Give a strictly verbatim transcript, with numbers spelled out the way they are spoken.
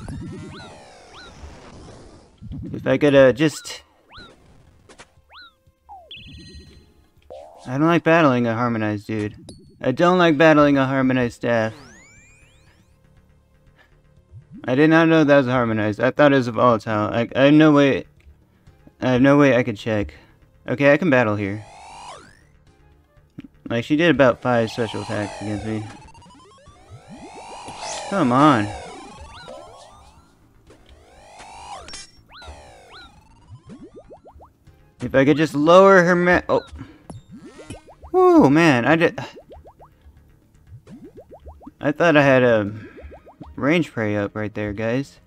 If I could, uh, just... I don't like battling a Harmonized dude. I don't like battling a Harmonized Staff. I did not know that was Harmonized. I thought it was a volatile. I, I have no way... I have no way I could check. Okay, I can battle here. Like, she did about five special attacks against me. Come on. If I could just lower her ma- oh. Whoa, man, I did- I thought I had a range prey up right there, guys.